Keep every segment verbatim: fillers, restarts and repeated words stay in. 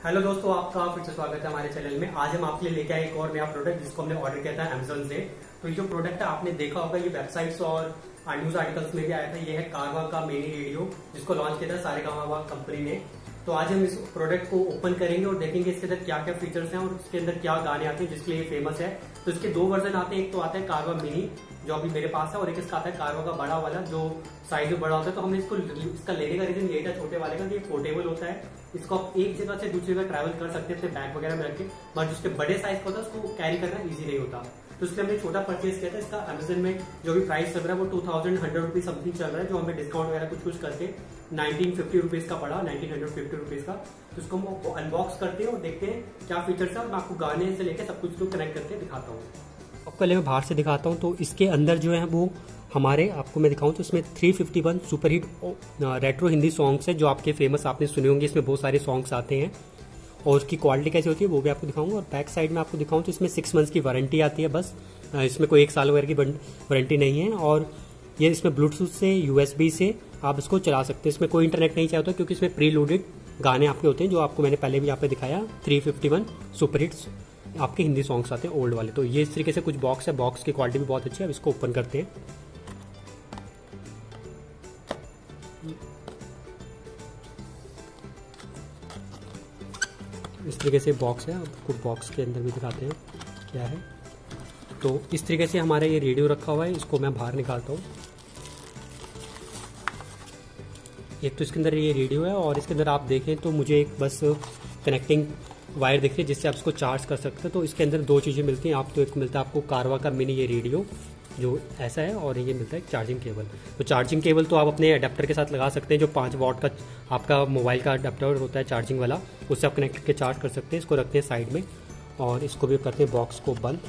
Hello दोस्तों, आपका फिर से स्वागत है हमारे चैनल में। आज हम आपके लिए लेके आए एक और नया प्रोडक्ट जिसको हमने ऑर्डर किया था अमेजोन से। तो ये जो प्रोडक्ट है आपने देखा होगा, ये वेबसाइट्स और न्यूज आर्टिकल्स में भी आया था। ये है कारवा का मिनी रेडियो, जिसको लॉन्च किया था सारेगामा कंपनी ने। तो आज हम इस प्रोडक्ट को ओपन करेंगे और देखेंगे इसके अंदर क्या क्या फीचर्स हैं और इसके अंदर क्या गाने आते हैं जिसके लिए फेमस है। तो इसके दो वर्जन आते हैं, एक तो आता है कारवा मिनी जो अभी मेरे पास है, और एक इसका आता है कारवा का बड़ा वाला जो साइज में बड़ा होता है। तो हमने इसको इसका लेने का रीजन यही था छोटे वाले का, ये पोर्टेबल होता है। इसको आप एक जगह से दूसरी जगह ट्रैवल कर सकते हैं अपने बैग वगैरह में रख के, बट जिसके बड़े साइज का होता है उसको कैरी करना इजी नहीं होता। तो इसलिए हमने छोटा परचेज किया था। इसका अमेजन में जो भी प्राइस चल रहा है वो two thousand hundred rupees something चल रहा है, जो हमें डिस्काउंट वगैरह कुछ कुछ करके नाइनटीन फिफ्टी रुपीज का पड़ा, नाइनटीन हंड्रेड फिफ्टी रुपीज का। तो इसको हम अनबॉक्स करते हैं और देखते हैं क्या फीचर्स है, और मैं आपको गाने से लेकर सब कुछ को कनेक्ट करके दिखाता हूँ। अब पहले मैं बाहर से दिखाता हूँ। तो इसके अंदर जो है वो हमारे, आपको मैं दिखाऊं तो इसमें three fifty one superhit retro Hindi songs है जो आपके फेमस आपने सुने होंगे। इसमें बहुत सारे सॉन्ग्स आते हैं और उसकी क्वालिटी कैसी होती है वो भी आपको दिखाऊंगा। और बैक साइड में आपको दिखाऊं तो इसमें सिक्स मंथ्स की वारंटी आती है, बस इसमें कोई एक साल वगैरह की वारंटी नहीं है। और ये इसमें ब्लूटूथ से, यूएसबी से आप इसको चला सकते हैं। इसमें कोई इंटरनेट नहीं चाहिए होता क्योंकि इसमें प्री लोडेड गाने आपके होते हैं, जो आपको मैंने पहले भी यहाँ पे दिखाया। थ्री फिफ्टी वन सुपरहिट्स आपके हिंदी सॉन्ग्स आते हैं ओल्ड वाले। तो ये इस तरीके से कुछ बॉक्स है, बॉक्स की क्वालिटी भी बहुत अच्छी है। अब इसको ओपन करते हैं। इस तरीके से बॉक्स है, आपको बॉक्स के अंदर भी दिखाते हैं क्या है। तो इस तरीके से हमारा ये रेडियो रखा हुआ है, इसको मैं बाहर निकालता हूँ। एक तो इसके अंदर ये रेडियो है और इसके अंदर आप देखें तो मुझे एक बस कनेक्टिंग वायर दिख रही है जिससे आप इसको चार्ज कर सकते हैं। तो इसके अंदर दो चीज़ें मिलती हैं। आप तो एक मिलता है आपको कारवा का मिनी ये रेडियो जो ऐसा है, और ये मिलता है चार्जिंग केबल। तो चार्जिंग केबल तो आप अपने अडेप्टर के साथ लगा सकते हैं, जो पाँच वॉट का आपका मोबाइल का अडेप्टर होता है चार्जिंग वाला, उससे आप कनेक्ट करके चार्ज कर सकते हैं। इसको रखते हैं साइड में और इसको भी करते हैं बॉक्स को बंद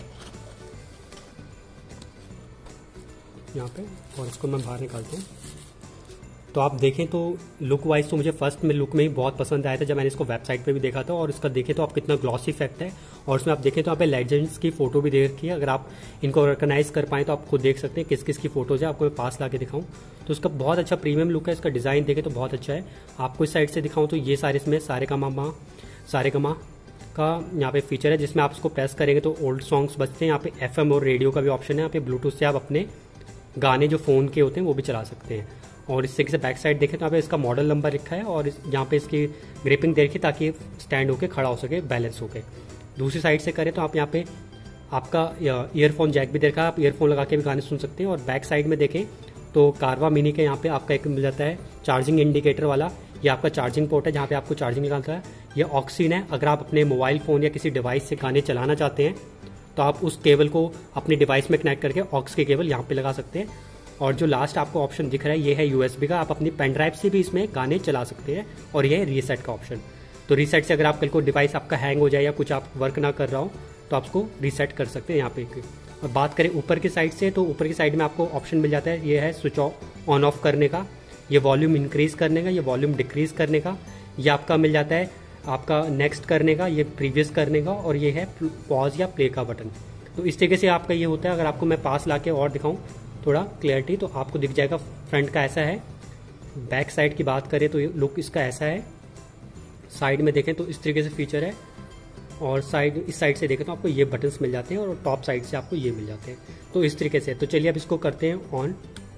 यहाँ पे, और इसको मैं बाहर निकालता हूँ। तो आप देखें तो लुक वाइज तो मुझे फर्स्ट में लुक में ही बहुत पसंद आया था जब मैंने इसको वेबसाइट पे भी देखा था। और इसका देखें तो आप कितना ग्लॉसी इफेक्ट है, और उसमें आप देखें तो यहाँ पे लेजेंड्स की फोटो भी दे रखी है। अगर आप इनको रिकॉग्नाइज कर पाएँ तो आप खुद देख सकते हैं किस किस की फोटोज है। आपको मैं पास ला के दिखाऊँ तो इसका बहुत अच्छा प्रीमियम लुक है। इसका डिज़ाइन देखें तो बहुत अच्छा है। आपको इस साइड से दिखाऊँ तो ये सारे इसमें सारेगामा सारेगामा का यहाँ पे फीचर है, जिसमें आप इसको प्रेस करेंगे तो ओल्ड सॉन्ग्स बजते हैं। यहाँ पे एफ एम और रेडियो का भी ऑप्शन है। यहाँ पे ब्लूटूथ से आप अपने गाने जो फ़ोन के होते हैं वो भी चला सकते हैं। और इस तरीके से बैक साइड देखें तो यहाँ पे इसका मॉडल नंबर लिखा है, और यहाँ पे इसकी ग्रिपिंग दे रखी ताकि स्टैंड होके खड़ा हो सके, बैलेंस होके। दूसरी साइड से करें तो आप यहाँ पे आपका ईयरफोन जैक भी दे रखा है, आप ईयरफोन लगा के भी गाने सुन सकते हैं। और बैक साइड में देखें तो कारवा मिनी के यहाँ पे आपका एक मिल जाता है चार्जिंग इंडिकेटर वाला। ये आपका चार्जिंग पोर्ट है जहाँ पे आपको चार्जिंग निकालता है। ये ऑक्सीन है, अगर आप अपने मोबाइल फ़ोन या किसी डिवाइस से गाने चलाना चाहते हैं तो आप उस केबल को अपने डिवाइस में कनेक्ट करके ऑक्स के केबल यहाँ पे लगा सकते हैं। और जो लास्ट आपको ऑप्शन दिख रहा है ये है यूएसबी का, आप अपनी पेन ड्राइव से भी इसमें गाने चला सकते हैं। और ये है रीसेट का ऑप्शन। तो रीसेट से अगर आप कल को डिवाइस आपका हैंग हो जाए या कुछ आप वर्क ना कर रहा हो तो आप उसको रीसेट कर सकते हैं यहाँ पे। और बात करें ऊपर की साइड से, तो ऊपर की साइड में आपको ऑप्शन मिल जाता है। ये है स्विच ऑफ ऑन ऑफ करने का, ये वॉल्यूम इंक्रीज करने का, ये वॉल्यूम डिक्रीज करने का, ये आपका मिल जाता है आपका नेक्स्ट करने का, ये प्रीवियस करने का, और ये है पॉज या प्ले का बटन। तो इस तरीके से आपका ये होता है। अगर आपको मैं पास ला के और दिखाऊं थोड़ा क्लियरिटी तो आपको दिख जाएगा। फ्रंट का ऐसा है, बैक साइड की बात करें तो लुक इसका ऐसा है। साइड में देखें तो इस तरीके से फीचर है, और साइड इस साइड से देखें तो आपको ये बटन्स मिल जाते हैं, और टॉप साइड से आपको ये मिल जाते हैं। तो इस तरीके से, तो चलिए अब इसको करते हैं ऑन।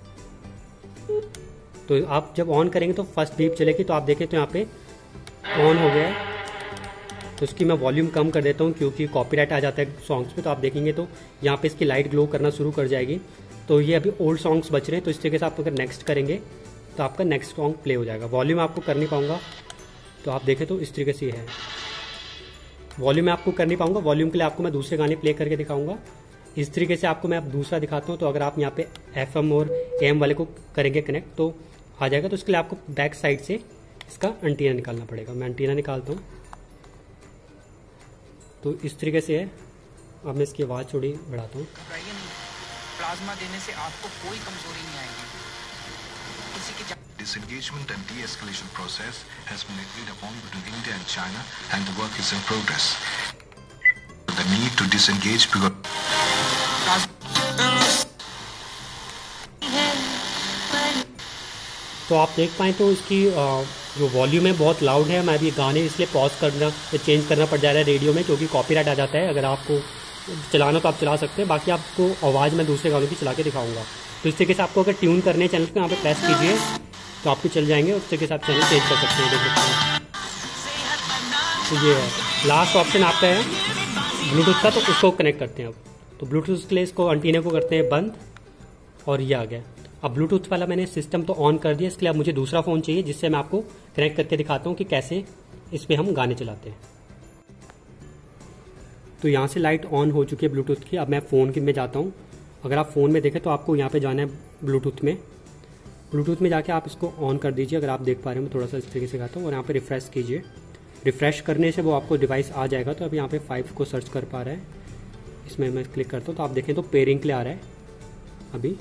तो आप जब ऑन करेंगे तो फर्स्ट बीप चलेगी, तो आप देखें तो यहाँ पे ऑन हो गया है। तो इसकी मैं वॉल्यूम कम कर देता हूँ क्योंकि कॉपीराइट आ जाता है सॉन्ग्स पे। तो आप देखेंगे तो यहाँ पे इसकी लाइट ग्लो करना शुरू कर जाएगी। तो ये अभी ओल्ड सॉन्ग्स बच रहे हैं, तो इस तरीके से आप अगर नेक्स्ट करेंगे तो आपका नेक्स्ट सॉन्ग प्ले हो जाएगा। वॉल्यूम आपको कर नहीं पाऊंगा, तो आप देखें तो इस तरीके से है। वॉल्यूम मैं आपको कर नहीं पाऊंगा, वॉल्यूम के लिए आपको मैं दूसरे गाने प्ले करके दिखाऊंगा। इस तरीके से आपको मैं अब दूसरा दिखाता हूँ। तो अगर आप यहाँ पे एफ एम और ए एम वाले को करेंगे कनेक्ट तो आ जाएगा। तो इसके लिए आपको बैक साइड से इसका एंटीना निकालना पड़ेगा। मैं एंटीना निकालता हूँ। तो इस तरीके से है। अब मैं इसकी आवाज़ थोड़ी बढ़ाता हूँ। प्लाज्मा देने से आपको कोई कमजोरी नहीं आएगी। किसी की disengagement and de-escalation process has been agreed upon between India and China, and the work is in progress. The need to disengage because तो तो आप देख पाएँ तो इसकी जो वॉल्यूम है बहुत लाउड है। मैं अभी गाने इसलिए पॉज करना चेंज करना पड़ जा रहा है रेडियो में, क्योंकि कॉपीराइट आ जाता है। अगर आपको चलाना तो आप चला सकते हैं, बाकी आपको आवाज़ मैं दूसरे गानों की चला के दिखाऊंगा। तो इस तरीके से आपको अगर ट्यून करने चैनल पे यहाँ पे प्रेस कीजिए तो आपको चल जाएंगे, उस तरीके से आप चैनल चेंज कर सकते हैं, देख सकते हैं। तो ये है लास्ट ऑप्शन आपका है ब्लूटूथ का, तो उसको कनेक्ट करते हैं अब। तो ब्लूटूथ के लिए इसको एंटीना को करते हैं बंद, और ये आ गया। अब ब्लूटूथ वाला मैंने सिस्टम तो ऑन कर दिया, इसके लिए अब मुझे दूसरा फ़ोन चाहिए जिससे मैं आपको कनेक्ट करके दिखाता हूँ कि कैसे इस पर हम गाने चलाते हैं। तो यहाँ से लाइट ऑन हो चुकी है ब्लूटूथ की। अब मैं फ़ोन की में जाता हूँ। अगर आप फ़ोन में देखें तो आपको यहाँ पे जाना है ब्लूटूथ में। ब्लूटूथ में जाके आप इसको ऑन कर दीजिए। अगर आप देख पा रहे हो मैं थोड़ा सा इस तरीके से दिखाता हूँ, और यहाँ पे रिफ्रेश कीजिए। रिफ्रेश करने से वो आपको डिवाइस आ जाएगा। तो अब यहाँ पे फाइव को सर्च कर पा रहा है, इसमें मैं क्लिक करता हूँ तो आप देखें तो पेयरिंग के लिए आ रहा है अभी।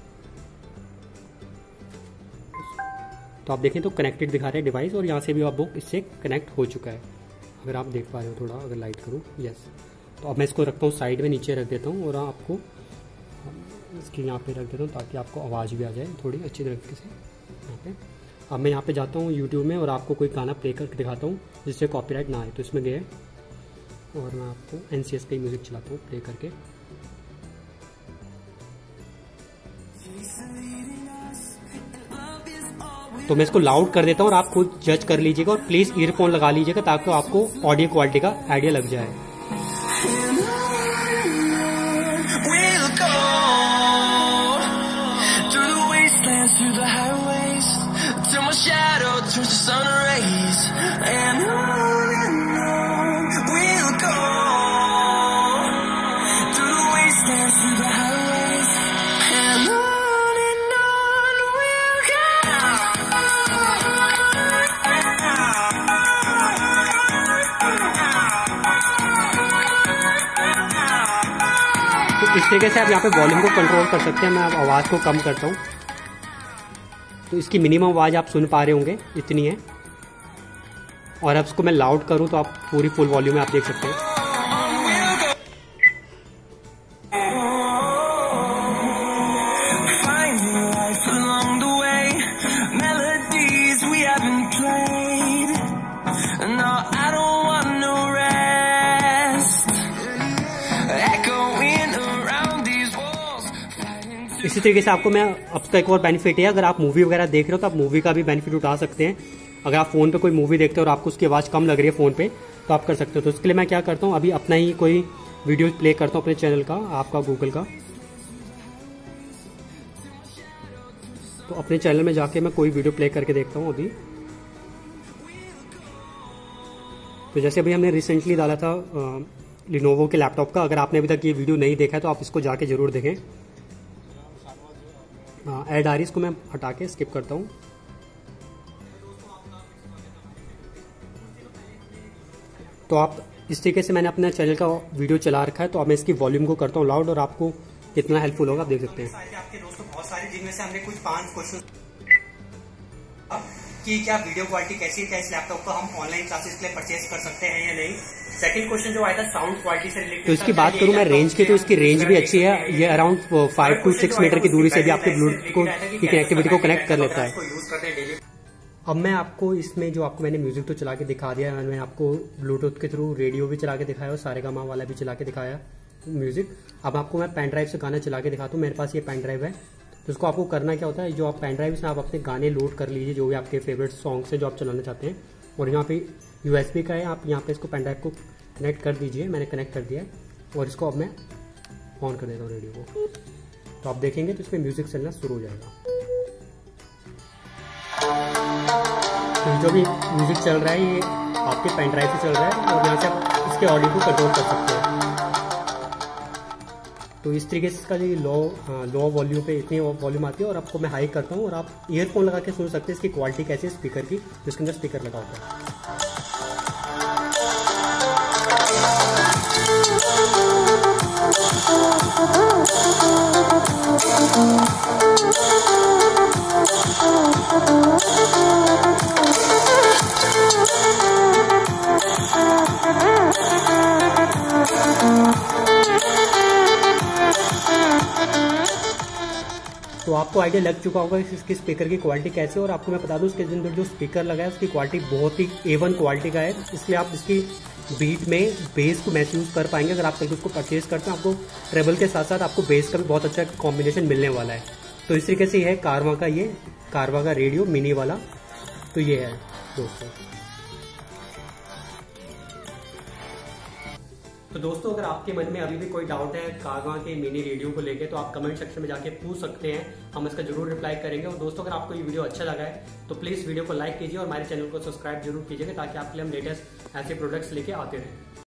तो आप देखें तो कनेक्टेड दिखा रहा है डिवाइस, और यहाँ से भी आप बुक इससे कनेक्ट हो चुका है। अगर आप देख पा रहे हो, थोड़ा अगर लाइट करूँ, यस। तो अब मैं इसको रखता हूँ साइड में, नीचे रख देता हूँ, और आपको इसकी यहाँ पे रख देता हूँ ताकि आपको आवाज़ भी आ जाए थोड़ी अच्छी तरीके से यहाँ पे। अब मैं यहाँ पे जाता हूँ यूट्यूब में और आपको कोई गाना प्ले करके दिखाता हूँ जिससे कॉपीराइट ना आए। तो इसमें गए और मैं आपको एन सी एस का ही म्यूज़िक चलाता हूँ प्ले करके। तो मैं इसको लाउड कर देता हूँ और आप खुद जज कर लीजिएगा, और प्लीज़ ईयरफोन लगा लीजिएगा ताकि आपको ऑडियो क्वालिटी का आइडिया लग जाए। इस तरीके से आप यहाँ पे वॉल्यूम को कंट्रोल कर सकते हैं। मैं अब आवाज़ को कम करता हूँ तो इसकी मिनिमम आवाज़ आप सुन पा रहे होंगे, इतनी है। और अब इसको मैं लाउड करूँ तो आप पूरी फुल वॉल्यूम में आप देख सकते हैं। इसी तरीके से आपको मैं अब का एक और बेनिफिट है, अगर आप मूवी वगैरह देख रहे हो तो आप मूवी का भी बेनिफिट उठा सकते हैं। अगर आप फ़ोन पे कोई मूवी देखते हो और आपको उसकी आवाज़ कम लग रही है फ़ोन पे, तो आप कर सकते हो। तो उसके लिए मैं क्या करता हूँ, अभी अपना ही कोई वीडियो प्ले करता हूँ अपने चैनल का, आपका गूगल का। तो अपने चैनल में जाके मैं कोई वीडियो प्ले करके देखता हूँ अभी। तो जैसे अभी हमने रिसेंटली डाला था लिनोवो के लैपटॉप का, अगर आपने अभी तक ये वीडियो नहीं देखा है तो आप इसको जाके जरूर देखें। ऐड आ रही, इसको मैं हटा के स्किप करता हूँ। तो आप इस तरीके से मैंने अपने चैनल का वीडियो चला रखा है। तो अब मैं इसकी वॉल्यूम को करता हूँ लाउड, और आपको कितना हेल्पफुल होगा आप देख सकते हैं। आपके दोस्तों बहुत सारे, जिनमें से हमने कुछ पांच क्वेश्चन कि क्या वीडियो क्वालिटी कैसी है, क्या इस लैपटॉप को हम ऑनलाइन क्लासेस के लिए परचेज कर सकते हैं या नहीं। सेकंड क्वेश्चन जो आया था साउंड क्वालिटी से रिलेटेड। तो इसकी बात करूं मैं रेंज की, तो इसकी रेंज भी अच्छी है। ये around five to six metre की दूरी से भी आपके ब्लूटूथ को की कनेक्टिविटी को कनेक्ट कर लेता है। अब मैं आपको इसमें जो आपको मैंने म्यूजिक तो चला के दिखा दिया, मैंने आपको ब्लूटूथ के थ्रू रेडियो भी चला के दिखाया और सारेगामा वाला भी चला के दिखाया म्यूजिक। अब आपको मैं पेन ड्राइव से गाना चला के दिखाता हूँ। मेरे पास ये पेन ड्राइव है, तो उसको आपको करना क्या होता है, जो आप पेन ड्राइव से आप अपने गाने लोड कर लीजिए, जो भी आपके फेवरेट सॉन्ग्स है जो आप चलाना चाहते हैं। और यहाँ पे यूएसबी का है, आप यहाँ पे इसको पेन ड्राइव को कनेक्ट कर दीजिए। मैंने कनेक्ट कर दिया है, और इसको अब मैं ऑन कर देता हूँ रेडियो को। तो आप देखेंगे तो इसमें म्यूजिक चलना शुरू हो जाएगा। तो जो भी म्यूजिक चल रहा है ये आपके पेन ड्राइव से चल रहा है, और यहाँ से आप इसके ऑडियो को कंट्रोल कर सकते हैं। तो इस तरीके से इसका जो लो लो वॉल्यूम पे इतनी वॉल्यूम आती है, और आपको मैं हाई करता हूँ और आप ईयरफोन लगा के सुन सकते हैं। इसकी क्वालिटी कैसी है स्पीकर की, जिसके अंदर स्पीकर लगा होता है। तो आपको आइडिया लग चुका होगा कि इसकी स्पीकर की क्वालिटी कैसे है। और आपको मैं बता दूं इसके अंदर जो स्पीकर लगा है उसकी क्वालिटी बहुत ही ए वन क्वालिटी का है, इसलिए आप इसकी बीट में बेस को महसूस कर पाएंगे। अगर आप कभी उसको परचेज करते हैं आपको ट्रेबल के साथ साथ आपको बेस का भी बहुत अच्छा कॉम्बिनेशन मिलने वाला है। तो इस तरीके से ये है कारवा का ये कारवा का रेडियो मिनी वाला। तो ये है दोस्तों। तो दोस्तों अगर आपके मन में अभी भी कोई डाउट है कारवा के मिनी रेडियो को लेके तो आप कमेंट सेक्शन में जाके पूछ सकते हैं, हम इसका जरूर रिप्लाई करेंगे। और दोस्तों अगर आपको ये वीडियो अच्छा लगा है तो प्लीज वीडियो को लाइक कीजिए और हमारे चैनल को सब्सक्राइब जरूर कीजिएगा ताकि आपके लिए हम लेटेस्ट ऐसे प्रोडक्ट्स लेके आते रहें।